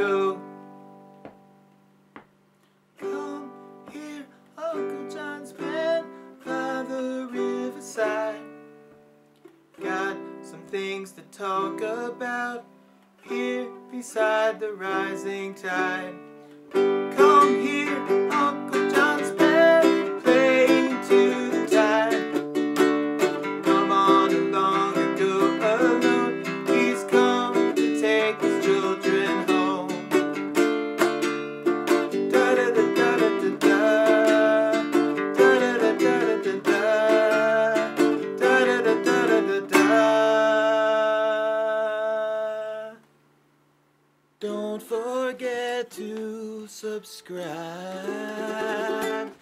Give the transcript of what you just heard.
go. Come here, Uncle John's been by the riverside. Got some things to talk about here beside the rising tide. Come here, Uncle John's been playing to the tide. Come on along and go alone. He's come to take his children home. Da da da da da da da da da da da da da da da da. Don't forget to subscribe.